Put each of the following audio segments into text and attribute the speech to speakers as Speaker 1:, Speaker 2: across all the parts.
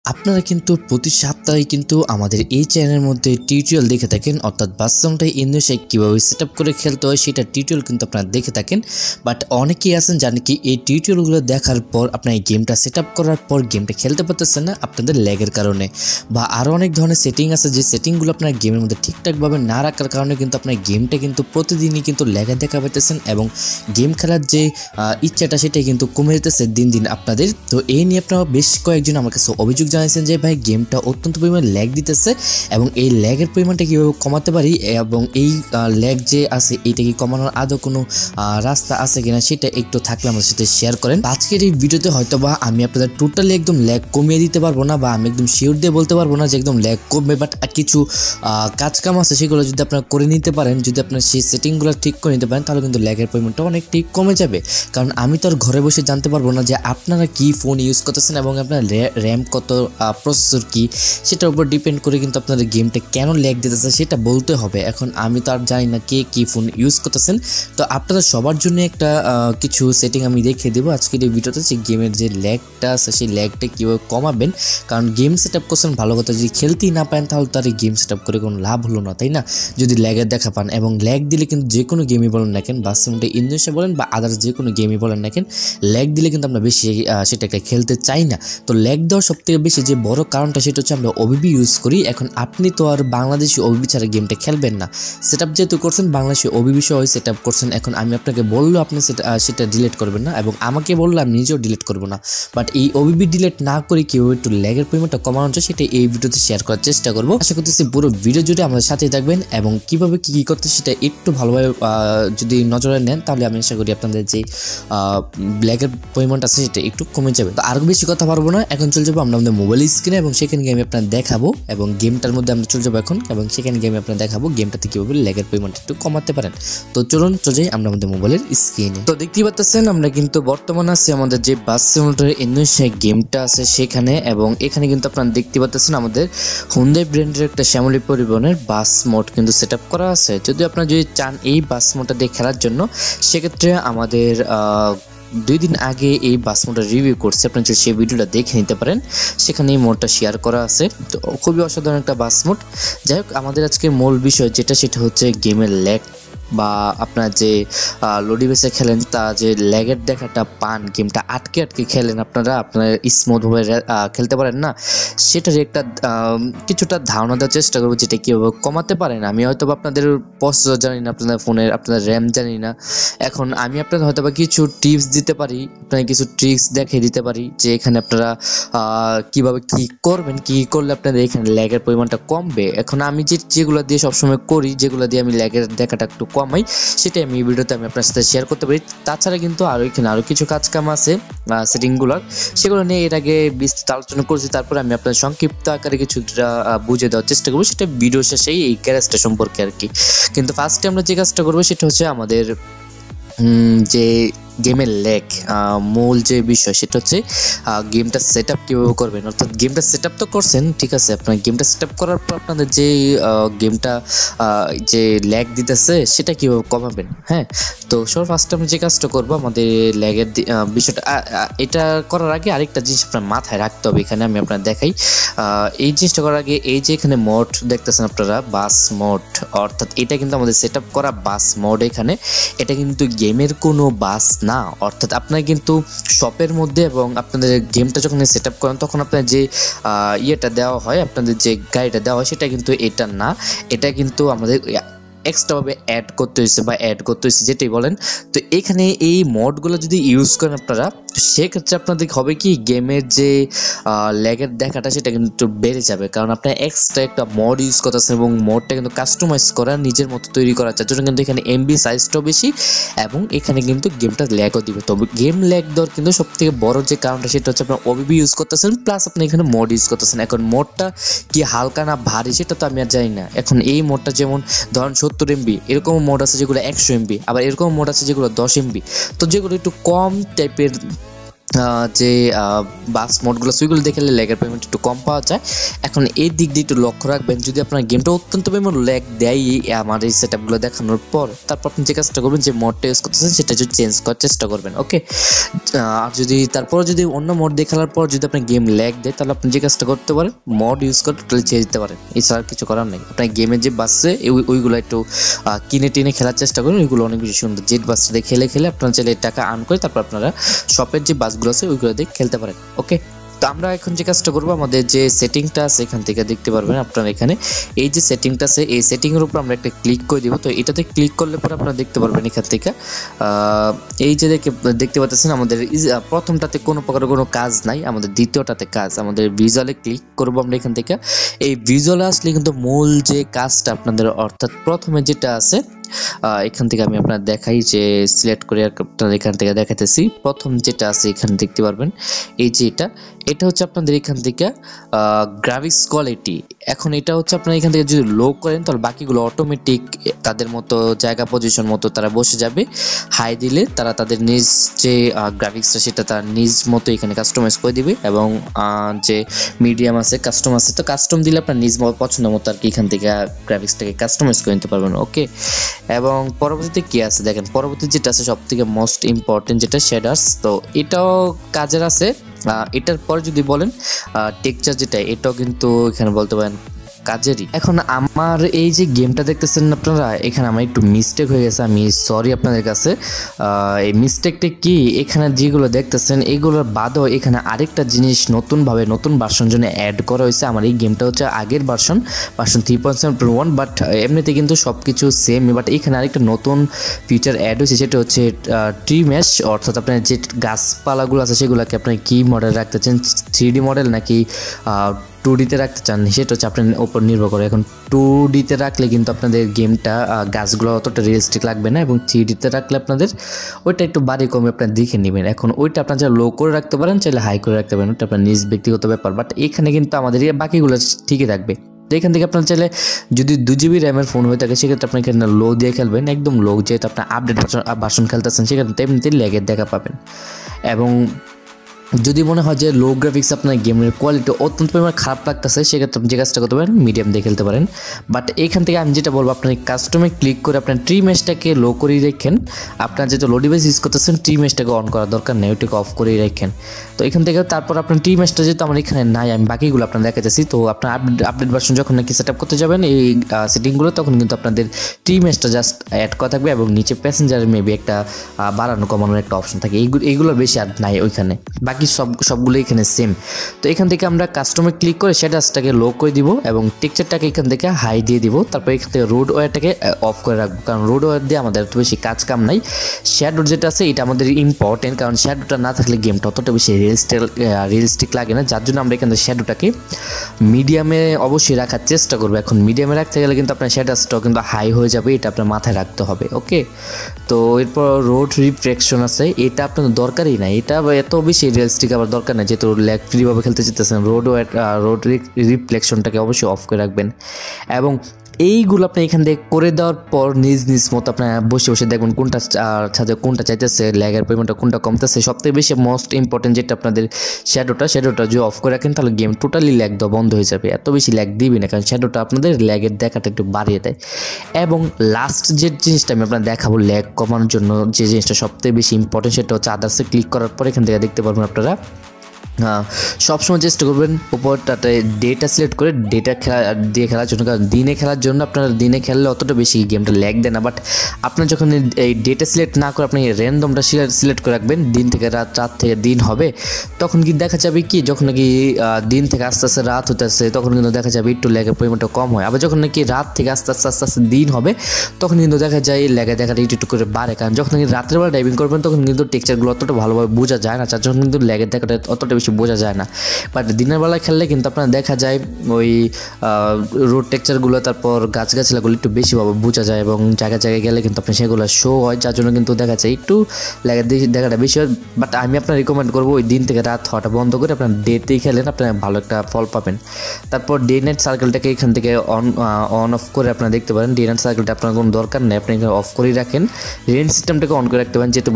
Speaker 1: আপনারা কিন্তু প্রতি সপ্তাহে কিন্তু আমাদের এই চ্যানেলের মধ্যে টিউটোরিয়াল দেখে থাকেন, অর্থাৎ বাস্তবটাই ইন্দোনেশিয়া কীভাবে সেট আপ করে খেলতে হয় সেটা টিউটোরিয়াল কিন্তু আপনারা দেখে থাকেন। বাট অনেকেই আছেন জানেন কি এই টিউটোরিয়ালগুলো দেখার পর আপনার এই গেমটা সেট আপ করার পর গেমটা খেলতে পারতেছেন না আপনাদের ল্যাগের কারণে, বা আরও অনেক ধরনের সেটিং আছে যে সেটিংগুলো আপনার গেমের মধ্যে ঠিকঠাকভাবে না রাখার কারণে কিন্তু আপনার গেমটা কিন্তু প্রতিদিনই কিন্তু ল্যাগে দেখা পাইতেছেন এবং গেম খেলার যে ইচ্ছাটা সেটাই কিন্তু কমে যেতেছে দিন দিন আপনাদের। তো এই নিয়ে আপনারা বেশ কয়েকজন আমার কাছে অভিযোগ জানাইছেন যে ভাই গেমটা অত্যন্ত পরিমাণে ল্যাগ দিতেছে এবং এই ল্যাগের পরিমাণটা কীভাবে কমাতে পারি এবং এই ল্যাগ যে আছে এইটা কি কমানোর আদৌ কোনো রাস্তা আছে কিনা সেটা একটু থাকলে আমাদের সাথে শেয়ার করেন। আজকের এই ভিডিওতে হয়তোবা আমি আপনাদের টোটালি একদম ল্যাগ কমিয়ে দিতে পারবো না, বা আমি একদম শিওর দিয়ে বলতে পারবো না যে একদম ল্যাগ কমবে, বাট কিছু কাজকাম আছে সেগুলো যদি আপনারা করে নিতে পারেন, যদি আপনারা সেই সেটিংগুলো ঠিক করে নিতে পারেন তাহলে কিন্তু ল্যাগের পরিমাণটা অনেকটাই কমে যাবে। কারণ আমি তো আর ঘরে বসে জানতে পারবো না যে আপনারা কি ফোন ইউজ করতেছেন এবং আপনার র্যাম কত, প্রসেসর কি, সেটার উপর ডিপেন্ড করে কিন্তু আপনাদের গেমটা কেন ল্যাগ দিতেছে সেটা বলতে হবে। এখন আমি তো আর জানি না কে কি ফোন ইউজ করতেছেন, তো আপনাদের সবার জন্য একটা কিছু সেটিং আমি দেখিয়ে দেবো আজকের এই ভিডিওতে, যে গেমের যে ল্যাগটা আছে সেই ল্যাগটা কীভাবে কমাবেন। কারণ গেম সেট আপ করছেন ভালো কথা, যদি খেলতেই না পারেন তাহলে তার এই গেম সেট আপ করে কোনো লাভ হলো না, তাই না? যদি ল্যাগের দেখা পান, এবং ল্যাগ দিলে কিন্তু যে কোনো গেমই বলেন না কেন, বাস্তবটা ইন্দোনেশিয়া বলেন বা আদার্স যে কোনো গেমই বলেন না কেন, ল্যাগ দিলে কিন্তু আমরা বেশি সেটাকে খেলতে চাই না। তো ল্যাগ দেওয়ার সবথেকে বেশি যে বড় কারণটা সেটা হচ্ছে আমরা ওবিবি ইউজ করি। এখন আপনি তো আর বাংলাদেশি ওবিবি ছাড়া গেমটা খেলবেন না, সেট আপ যেহেতু করছেন বাংলাদেশি ওবিবি সহ সেট আপ করছেন। এখন আমি আপনাকে বললো আপনি সেটা ডিলিট করবেন না, এবং আমাকে বললো আমি নিজেও ডিলিট করবো না, বাট এই ওবিবি ডিলিট না করে কীভাবে একটু ল্যাগের পরিমাণটা কমানো হচ্ছে সেটা এই ভিডিওতে শেয়ার করার চেষ্টা করবো। আশা করতেছি পুরো ভিডিও জুড়ে আমাদের সাথেই থাকবেন এবং কীভাবে কী করতে সেটা একটু ভালোভাবে যদি নজরে নেন তাহলে আমি আশা করি আপনাদের যে ল্যাগের পরিমাণটা আছে সেটা একটু কমে যাবে। তো আরও বেশি কথা পারবো না, এখন চলে যাবো আমরা আমাদের মোবাইল স্ক্রিনে এবং সেখানে গিয়ে আমি আপনার দেখাবো, এবং গেমটার মধ্যে আমরা চলে যাবো এখন, এবং সেখানে গিয়ে আমি আপনার দেখাবো গেমটাতে কীভাবে ল্যাগের পরিমাণটা একটু কমাতে পারেন। তো চলুন চলে যাই আমরা আমাদের মোবাইলের স্ক্রিনে। তো দেখতেই পাচ্ছেন আমরা কিন্তু বর্তমানে আছি আমাদের যে বাস সিমুলেটর ইন্দোনেশিয়া গেমটা আছে সেখানে, এবং এখানে কিন্তু আপনারা দেখতে পাচ্ছেন আমাদের হুন্দাই ব্র্যান্ডের একটা শ্যামলী পরিবহনের বাস মোড কিন্তু সেট আপ করা আছে। যদি আপনারা যদি চান এই বাস মোডটা দিয়ে খেলার জন্য, সেক্ষেত্রে আমাদের 2 দিন আগে এই বাস মোডটা রিভিউ করছে, আপনারা যদি সেই ভিডিওটা দেখে নিতে পারেন, সেখানে এই মোডটা শেয়ার করা আছে। তো খুবই অসাধারণ একটা বাস মোড। যাই হোক, আমাদের আজকে মূল বিষয় সেটা হচ্ছে গেমের ল্যাগ, বা আপনার যে লোডিবেসে খেলেন তা যে ল্যাগের দেখাটা পান, গেমটা আটকে আটকে খেলেন আপনারা স্মুথভাবে খেলতে পারেন না, সেটার একটা কিছুটা ধারণা দেওয়ার চেষ্টা করবো যেটা কীভাবে কমাতে পারেন। আমি হয়তো আপনাদের প্রসেসর জানি না, আপনাদের ফোনের আপনাদের র্যাম জানি না, এখন আমি আপনাদের হয়তো বা কিছু টিপস দিতে পারি, আপনাদের কিছু ট্রিক্স দেখিয়ে দিতে পারি যে এখানে আপনারা কীভাবে কী করবেন, কী করলে আপনাদের এখানে ল্যাগের পরিমাণটা কমবে। এখন আমি যেগুলো দিয়ে সবসময় করি, যেগুলো দিয়ে আমি ল্যাগের দেখাটা একটু কমাই, সেটাই আমি এই ভিডিওতে আমি আপনার সাথে শেয়ার করতে পারি। তাছাড়া কিন্তু এখানে আরও কিছু কাম আছে সেটিংগুলোর, সেগুলো নিয়ে এর আগে বিস্তারিত আলোচনা করেছি। তারপর আমি আপনার সংক্ষিপ্ত আকারে কিছুটা বুঝে দেওয়ার চেষ্টা করবো, সেটা ভিডিও শেষেই এই গ্যারেজটা সম্পর্কে আর কি। কিন্তু ফার্স্টে আমরা যে কাজটা করবো সেটা হচ্ছে আমাদের যে গেমের ল্যাগ মূল যে বিষয় সেটা হচ্ছে গেমটা সেট আপ কীভাবে করবেন। অর্থাৎ গেমটা সেট আপ তো করছেন, ঠিক আছে, আপনার গেমটা সেট আপ করার পর আপনাদের যে গেমটা যে ল্যাগ দিতেছে সেটা কীভাবে কমাবেন। হ্যাঁ, তো সবার ফার্স্টে আমরা যে কাজটা করবো আমাদের ল্যাগের বিষয়টা, এটা করার আগে আরেকটা জিনিস আপনার মাথায় রাখতে হবে। এখানে আমি আপনার দেখাই, এই জিনিসটা করার আগে এই যে এখানে মোড দেখতেছেন আপনারা, বাস মোড, অর্থাৎ এটা কিন্তু আমাদের সেট আপ করা বাস মোড। এখানে এটা কিন্তু গেমের কোনো বাস না, অর্থাৎ আপনার কিন্তু শপের মধ্যে এবং আপনাদের গেমটা যখন সেট আপ করেন তখন আপনার যে ইয়েটা দেওয়া হয়, আপনাদের যে গাড়িটা দেওয়া হয় সেটা কিন্তু এটা না, এটা কিন্তু আমাদের এক্সট্রাভাবে অ্যাড করতে হয়েছে যেটাই বলেন। তো এখানে এই মোডগুলো যদি ইউজ করেন আপনারা, সেক্ষেত্রে আপনাদের হবে কি গেমের যে ল্যাগের দেখাটা সেটা কিন্তু বেড়ে যাবে, কারণ আপনার এক্সট্রা একটা মোড ইউজ করতেছেন এবং মোডটা কিন্তু কাস্টমাইজ করা নিজের মতো তৈরি করা যার জন্য কিন্তু এখানে এমবি সাইজটাও বেশি, এবং এখানে কিন্তু গেমটা ল্যাগও দিবে। তবে গেম ল্যাগ দেওয়ার কিন্তু সবথেকে বড় যে কারণটা সেটা হচ্ছে আপনার ওবিবি ইউজ করতেছেন, প্লাস আপনি এখানে মোড ইউজ করতেছেন। এখন মোডটা কি হালকা না ভারী সেটা তো আমি আর জানি না। এখন এই মোডটা যেমন ধরেন 70 MB, এরকম মোড আছে যেগুলো 100 MB, আবার এরকম মোড আছে যেগুলো 10 MB। তো যেগুলো একটু কম টাইপের যে বাস মোডগুলো সেগুলো দেখলে ল্যাগের পেমেন্ট একটু কম পাওয়া যায়। এখন এই দিক দিয়ে একটু লক্ষ্য রাখবেন, যদি আপনার গেমটা অত্যন্ত পরিমাণ ল্যাগ দেয় আমার এই সেটআপগুলো দেখানোর পর, তারপর আপনি যে কাজটা করবেন, যে মোডটা ইউজ করতেছেন সেটা যদি চেঞ্জ করার চেষ্টা করবেন। ওকে, আর যদি অন্য মোড দিয়ে খেলার পর যদি আপনার গেম ল্যাগ দেয়, তাহলে আপনি যে কাজটা করতে পারেন, মোড ইউজ করে টোটালি ছেড়ে দিতে পারেন। এছাড়া কিছু করার নেই। আপনার গেমের যে বাসছে ওইগুলো একটু কিনে টিনে খেলার চেষ্টা করুন, ওইগুলো অনেক বেশি সুন্দর। জেট বাসটা দিয়ে খেলে আপনারা চাইলে টাকা আর্ন করে তারপর আপনারা শপের যে বাসগুলো আছে ওইগুলো দিয়ে খেলতে পারেন। ওকে, তো আমরা এখন যে কাজটা করবো, আমাদের যে সেটিংটা আছে এখান থেকে দেখতে পারবেন আপনারা, এখানে এই যে সেটিংটা আছে এই সেটিংয়ের উপর আমরা একটা ক্লিক করে দিব। তো এটাতে ক্লিক করলে পরে আপনারা দেখতে পারবেন এখান থেকে এই যে দেখতে পাচ্ছেন আমাদের প্রথমটাতে কোনো প্রকার কোনো কাজ নাই, আমাদের দ্বিতীয়টাতে কাজ। আমাদের ভিজুয়ালে ক্লিক করবো আমরা এখান থেকে। এই ভিজুয়ালে আসলে কিন্তু মূল যে কাজটা আপনাদের, অর্থাৎ প্রথমে যেটা আছে এখান থেকে আমি আপনার দেখাই, যে সিলেক্ট করে আপনার এখান থেকে দেখাতেছি। প্রথম যেটা আছে এখানে দেখতে পারবেন, এই যে এটা হচ্ছে আপনাদের এখান থেকে গ্রাফিক্স কোয়ালিটি। এখন এটা হচ্ছে আপনার এখান থেকে যদি লো করেন তাহলে বাকিগুলো অটোমেটিক তাদের মতো জায়গা পজিশন মতো তারা বসে যাবে। হাই দিলে তারা তাদের নিজ যে গ্রাফিক্সটা সেটা তার নিজ মতো এখানে কাস্টমাইজ করে দিবে। এবং যে মিডিয়াম আছে, কাস্টম আছে, তো কাস্টম দিলে আপনার নিজ পছন্দ মতো আর কি এখান থেকে গ্রাফিক্সটাকে কাস্টমাইজ করে নিতে পারবেন। ওকে, এবং পরবর্তীতে কি আছে দেখেন, পরবর্তী যেটা আছে সব থেকে মোস্ট ইম্পর্টেন্ট যেটা শেডার্স। তো এটাও কাজের আছে। এটার পরে যদি বলেন টেক্সচার যেটা, এটাও কিন্তু এখানে বলতে পারেন কাজেরই। এখন আমার এই যে গেমটা দেখতেছেন আপনারা, এখানে আমার একটু মিস্টেক হয়ে গেছে, আমি সরি আপনাদের কাছে। এই মিস্টেকটা কি, এখানে যেগুলো দেখতেছেন এগুলোর বাদেও এখানে আরেকটা জিনিস নতুনভাবে নতুন ভার্সন জন্য অ্যাড করা হয়েছে। আমার এই গেমটা হচ্ছে আগের ভার্সন 3.7.1, বাট এমনিতে কিন্তু সব কিছু সেম। বাট এখানে আরেকটা নতুন ফিচার অ্যাড হয়েছে, সেটা হচ্ছে ট্রি মেশ, অর্থাৎ আপনার যে গাছপালাগুলো আছে সেগুলোকে আপনি কি মডেল রাখতে চান, 3D মডেল নাকি 2Dতে রাখতে চান, সেটা হচ্ছে আপনার উপর নির্ভর করে। এখন 2Dতে রাখলে কিন্তু আপনাদের গেমটা গাছগুলো অতটা রিয়েলিস্টিক লাগবে না, এবং 3Dতে রাখলে আপনাদের ওইটা একটু বাড়ি কমে আপনার দেখে নেবেন। এখন ওইটা আপনার চাইলে লো করে রাখতে পারেন, চাইলে হাই করে রাখতে পারেন, ওটা আপনার নিজ ব্যক্তিগত ব্যাপার। বাট এখানে কিন্তু আমাদের বাকিগুলো ঠিকই থাকবে। তো এখান থেকে আপনার চাইলে যদি 2GB র্যামের ফোন হয়ে থাকে সেক্ষেত্রে আপনি এখানে লো দিয়ে খেলবেন, একদম লো, যেহেতু আপনার আপডেট ভার্সন খেলতেছেন সেক্ষেত্রে এমনিতেই ল্যাগের দেখা পাবেন। এবং যদি মনে হয় যে লো গ্রাফিক্স আপনার গেমের কোয়ালিটি অত্যন্ত পরিমাণ খারাপ লাগতেছে, সেক্ষেত্রে আপনি যে কাজটা করতে পারেন মিডিয়াম দিয়ে খেলতে পারেন। বাট এইখান থেকে আমি যেটা বলবো, আপনার কাস্টমে ক্লিক করে আপনার ট্রি মেশটাকে লো করেই রাখেন। আপনার যেহেতু লো ডিভাইস ইউজ করতেছেন, ট্রি মেশটাকে অন করার দরকার নেই, ওইটাকে অফ করেই রাখেন। তো এখান থেকে তারপর আপনার ট্রি মেশটা যেহেতু আমার এখানে নাই, আমি বাকিগুলো আপনার দেখাচ্ছি। তো আপনার আপডেট ভার্সন যখন নাকি সেট আপ করতে যাবেন এই সেটিংগুলো, তখন কিন্তু আপনাদের ট্রি মেশটা জাস্ট অ্যাড করা থাকবে, এবং নিচে প্যাসেঞ্জারের মেবি একটা বাড়ানো কমানোর একটা অপশন থাকে। এইগুলোর বেশি আর নাই ওইখানে, বাকি সবগুলো এখানে সেম। তো এখান থেকে আমরা কাস্টমে ক্লিক করে শেডার্সটাকে লো করে দিব, এবং টেক্সচারটাকে এখান থেকে হাই দিয়ে দিব। তারপর এখান থেকে রোড ওয়্যারটাকে অফ করে রাখবো, কারণ রোড ওয়্যার দিয়ে আমাদের এত বেশি কাজ কাম নাই। শ্যাডো যেটা আছে এটা আমাদের ইম্পর্টেন্ট, কারণ শ্যাডোটা না থাকলে গেমটা অতটা বেশি রিয়েলিস্টিক লাগে না, যার জন্য আমরা এখান থেকে শ্যাডোটাকে মিডিয়ামে অবশ্যই রাখার চেষ্টা করবো। এখন মিডিয়ামে রাখতে গেলে কিন্তু আপনার শ্যাডার্সটাও কিন্তু হাই হয়ে যাবে, এটা আপনার মাথায় রাখতে হবে। ওকে, তো এরপর রোড রিফ্লেকশন আছে, এটা আপনাদের দরকারই নাই, এটা এত বেশি রিয়েলিস্টিক আবার দরকার নেই, যেহেতু ল্যাগ ফ্রিভাবে খেলতে চাইতেছেন। রোড রিফ্লেকশনটাকে অবশ্যই অফ করে রাখবেন। এবং এইগুলো আপনি এখান থেকে করে দেওয়ার পর নিজ মতো আপনার বসে বসে দেখবেন কোনটা সাথে কোনটা চাইতেছে, ল্যাগের পরিমাণটা কোনটা কমতেছে। সবথেকে বেশি মোস্ট ইম্পর্টেন্ট যেটা আপনাদের শ্যাডোটা যদি অফ করে রাখেন তাহলে গেম টোটালি ল্যাগ দেওয়া বন্ধ হয়ে যাবে, এত বেশি ল্যাগ দিবি না, কারণ শ্যাডোটা আপনাদের ল্যাগের দেখাটা একটু বাড়িয়ে দেয়। এবং লাস্ট যে জিনিসটা আমি আপনার দেখাবো ল্যাগ কমানোর জন্য, যে জিনিসটা সবথেকে বেশি ইম্পর্টেন্ট, সেটা হচ্ছে আদার্সে ক্লিক করার পর এখান থেকে দেখতে পারবেন আপনারা সবসময় চেষ্টা করবেন উপরটাতে ডেটা সিলেক্ট করে ডেটা দিয়ে খেলার জন্য, কারণ দিনে খেলার জন্য আপনারা দিনে খেললে অতটা বেশি গেমটা ল্যাগ দেয় না। বাট আপনার যখন এই ডেটা সিলেক্ট না করে আপনি র্যান্ডমটা সিলেক্ট করে রাখবেন, দিন থেকে রাত, রাত থেকে দিন হবে, তখন কি দেখা যাবে কি, যখন নাকি দিন থেকে আস্তে আস্তে রাত হতেছে তখন কিন্তু দেখা যাবে একটু ল্যাগের পরিমাণটা কম হয়। আবার যখন নাকি রাত থেকে আস্তে আস্তে দিন হবে তখন কিন্তু দেখা যায় ল্যাগের দেখাটা একটু করে বাড়ে, কারণ যখন নাকি রাত্রেবেলা ড্রাইভিং করবেন তখন কিন্তু টেক্সচারগুলো অতটা ভালোভাবে বোঝা যায় না, যার জন্য কিন্তু ল্যাগের দেখাটা অতটা বেশি বেশি বোঝা যায় না। বাট দিনের বেলা খেললে কিন্তু আপনার দেখা যায় ওই রোড টেক্সচারগুলো তারপর গাছগাছলাগুলো একটু বেশিভাবে বোঝা যায় এবং জায়গায় জায়গায় গেলে কিন্তু আপনি সেগুলো শো হয়, যার জন্য কিন্তু দেখা যায় একটু দেখাটা বেশি হয়। বাট আমি আপনার রিকমেন্ড করবো ওই দিন থেকে রাত হওয়াটা বন্ধ করে আপনার ডেতেই খেলেন, আপনার ভালো একটা ফল পাবেন। তারপর ডে নাইট সার্কেলটাকে এখান থেকে অন অফ করে আপনারা দেখতে পারেন। ডে নাইট সার্কেলটা আপনার কোনো দরকার নেই, আপনি এখানে অফ করেই রাখেন। রেঞ্জ সিস্টেমটাকে অন করে রাখতে পারেন, যেহেতু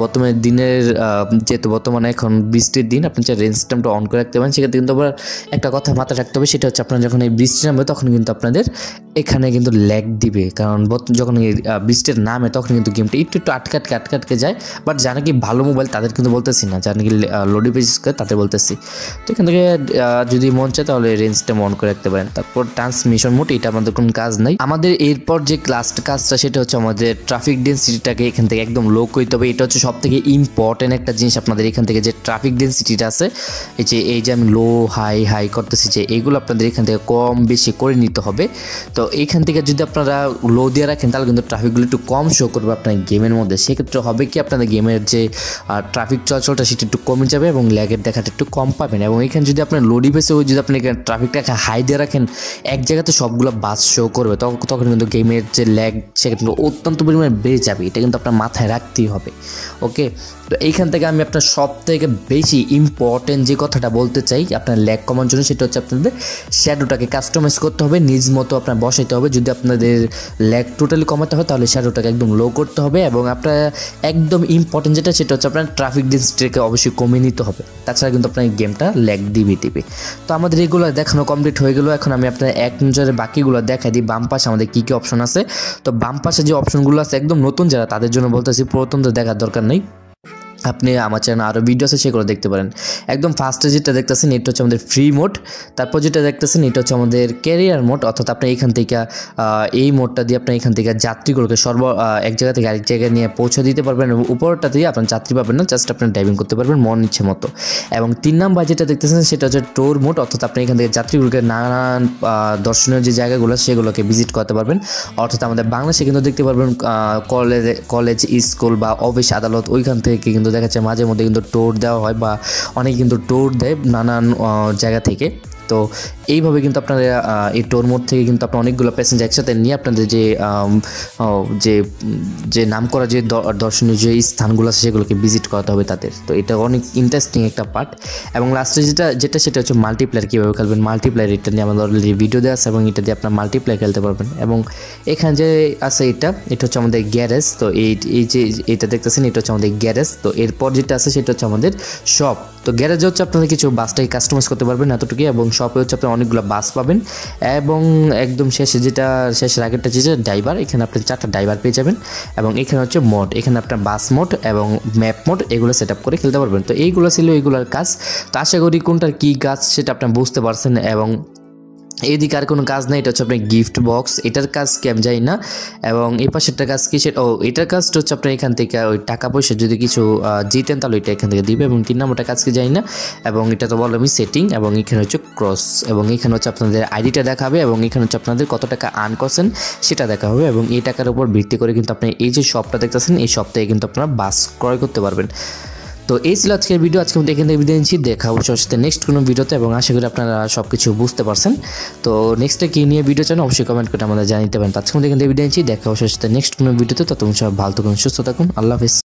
Speaker 1: বর্তমানে এখন বৃষ্টির দিন, আপনি চাই রেঞ্জ সিস্টেমটা অন করে রাখতে পারেন। সেক্ষেত্রে কিন্তু আবার একটা কথা মাথায় রাখতে হবে, সেটা হচ্ছে আপনার যখন এই বৃষ্টি নামবে তখন কিন্তু আপনাদের এখানে কিন্তু ল্যাগ দিবে, কারণ যখন বৃষ্টির নামে তখন কিন্তু গেমটা একটু আটকে যায়। বাট যারা কি ভালো মোবাইল তাদের কিন্তু বলতেছি না, যারা নাকি লো ডিভাইস করে তাদের বলতেছি। তো এখান থেকে যদি মন চায় তাহলে রেঞ্জটা অন করে রাখতে পারেন। তারপর ট্রান্সমিশন মোড, এটা আমাদের কোনো কাজ নাই। আমাদের এরপর যে লাস্ট কাজটা সেটা হচ্ছে আমাদের ট্রাফিক ডেন্সিটিটাকে এখান থেকে একদম লো করতে হবে। এটা হচ্ছে সব থেকে ইম্পর্টেন্ট একটা জিনিস। আপনাদের এখান থেকে যে ট্রাফিক ডেন্সিটিটা আছে, এই যে আমি লো হাই করতেছি, যে এইগুলো আপনাদের এখান থেকে কম বেশি করে নিতে হবে। তো এইখান থেকে যদি আপনারা লো দিয়ে রাখেন তাহলে কিন্তু ট্রাফিকগুলো একটু কম শো করবে আপনার গেমের মধ্যে। সেক্ষেত্রে হবে কি আপনাদের গেমের যে ট্রাফিক চলাচলটা সেটা একটু কমে যাবে এবং ল্যাগের দেখাটা একটু কম পাবেন। এবং এখানে যদি আপনার লো ডিভাইসে যদি আপনি এখানে ট্রাফিকটাকে হাই দিয়ে রাখেন, এক জায়গাতে সবগুলো বাস শো করবে, তখন কিন্তু গেমের যে ল্যাগ সেটা কিন্তু অত্যন্ত পরিমাণে বেড়ে যাবে। এটা কিন্তু আপনার মাথায় রাখতেই হবে। ওকে, তো এইখান থেকে আমি আপনার সব থেকে বেশি ইম্পর্টেন্ট যে কথাটা বলতে চাই আপনার ল্যাগ কমার জন্য, সেটা হচ্ছে আপনাদের শ্যাডোটাকে কাস্টমাইজ করতে হবে, নিজ মতো আপনার বসাইতে হবে। যদি আপনাদের ল্যাগ টোটালি কমাতে হয় তাহলে শ্যাডোটাকে একদম লো করতে হবে। এবং আপনার একদম ইম্পর্টেন্ট যেটা সেটা হচ্ছে আপনার ট্রাফিক ডেন্সিটিকে অবশ্যই কমিয়ে নিতে হবে, তাছাড়া কিন্তু আপনার গেমটা ল্যাগ দিবে। তো আমাদের এগুলো দেখানো কমপ্লিট হয়ে গেল। এখন আমি আপনার এক নজরে বাকিগুলো দেখাই দিই। বাম পাশে আমাদের কী কী অপশন আছে। তো বাম পাশে যে অপশনগুলো আছে একদম নতুন যারা তাদের জন্য বলতেছি, পুরাতন তো দেখার দরকার নেই। আপনি আমার চ্যানেলে আরও ভিডিও আছে সেগুলো দেখতে পারেন। একদম ফার্স্টে যেটা দেখতেছেন এটা হচ্ছে আমাদের ফ্রি মোড। তারপর যেটা দেখতেছেন এটা হচ্ছে আমাদের ক্যারিয়ার মোড, অর্থাৎ আপনি এখান থেকে এই মোডটা দিয়ে আপনি এখান থেকে যাত্রীগুলোকে এক জায়গা থেকে আরেক জায়গায় নিয়ে পৌঁছে দিতে পারবেন। এবং উপরটা দিয়ে আপনার যাত্রী পাবেন না, জাস্ট আপনি ড্রাইভিং করতে পারবেন মন ইচ্ছে মতো। এবং 3 নাম্বার যেটা দেখতেছেন সেটা হচ্ছে ট্যুর মোড, অর্থাৎ আপনি এখান থেকে যাত্রীগুলোকে নানান দর্শনীয় যে জায়গাগুলো সেগুলোকে ভিজিট করতে পারবেন। অর্থাৎ আমাদের বাংলাদেশে কিন্তু দেখতে পারবেন কলেজ স্কুল বা অফিস আদালত, ওইখান থেকে কিন্তু দেখা যাচ্ছে মাঝে মধ্যে কিন্তু ট্যুর দেওয়া হয় বা অনেকে কিন্তু ট্যুর দেয় নানান জায়গা থেকে। তো এইভাবে কিন্তু আপনারা এই ট্যুর মোড থেকে কিন্তু আপনার অনেকগুলো প্যাসেঞ্জার একসাথে নিয়ে আপনাদের যে নাম করা যে দর্শনীয় যে স্থানগুলো আছে সেগুলোকে ভিজিট করতে হবে তাদের। তো এটা অনেক ইন্টারেস্টিং একটা পার্ট। এবং লাস্টে যেটা সেটা হচ্ছে মাল্টিপ্লেয়ার কীভাবে খেলবেন। মাল্টিপ্লেয়ার এটা নিয়ে আমাদের অলরেডি ভিডিও দেওয়া আছে এবং এটা দিয়ে আপনার মাল্টিপ্লেয়ার খেলতে পারবেন। এবং এখানে যে আছে এটা হচ্ছে আমাদের গ্যারেজ। তো এই যে এটা দেখতেছেন এটা হচ্ছে আমাদের গ্যারেজ। তো এরপর যেটা আছে সেটা হচ্ছে আমাদের শপ। তো গ্যারেজে হচ্ছে আপনারা কিছু বাসটাকে কাস্টমাইজ করতে পারবেন এতটুকু। এবং শপে হচ্ছে আপনি অনেকগুলো বাস পাবেন। এবং একদম শেষের আগেরটা যে ড্রাইভার, এখানে আপনি 4টা ড্রাইভার পেয়ে যাবেন। এবং এখানে হচ্ছে মোড, এখানে আপনার বাস মোড এবং ম্যাপ মোড এগুলো সেট আপ করে খেলতে পারবেন। তো এইগুলো ছিল এইগুলোর কাজ। তো আশা করি কোনটার কী কাজ সেটা আপনি বুঝতে পারছেন। এবং এইদিকে আর কোনো কাজ নেই, এটা হচ্ছে আপনার গিফট বক্স, এটার কাজ কি আমি জানি না। এবং এই পাশেরটা কাজ কি সেটা এটার কাজটা হচ্ছে আপনার এখান থেকে ওই টাকা পয়সা যদি কিছু জিতেন তাহলে এটা এখান থেকে দিবে। এবং 3 নম্বরটা কাজ কি জানি না। এবং এটা তো বললাম আমি সেটিং। এবং এখানে হচ্ছে ক্রস, এবং এখানে হচ্ছে আপনাদের আইডিটা দেখাবে এবং এখানে হচ্ছে আপনাদের কত টাকা আর্ন করছেন সেটা দেখা হবে। এবং এই টাকার উপর ভিত্তি করে কিন্তু আপনি এই যে শপটা দেখতেছেন এই শপ থেকে কিন্তু আপনারা বাস ক্রয় করতে পারবেন। তো এই ছিল আজকের ভিডিও। আজকে আমি এখান থেকে বিদায় নিচ্ছি, দেখা হচ্ছে সাথে নেক্সট কোনো ভিডিওতে। এবং আশা করি আপনারা সব কিছু বুঝতে পারছেন। তো নেক্সটে কী নিয়ে ভিডিও চান অবশ্যই কমেন্ট করে আমাদের জানিয়ে দেবেন। আজকে আমি এখান থেকে বিদায় নিচ্ছি, দেখা হচ্ছে সাথে নেক্সট কোনো ভিডিওতে। ততক্ষণ সব ভালো থাকুন, সুস্থ থাকুন, আল্লাহ হাফেজ।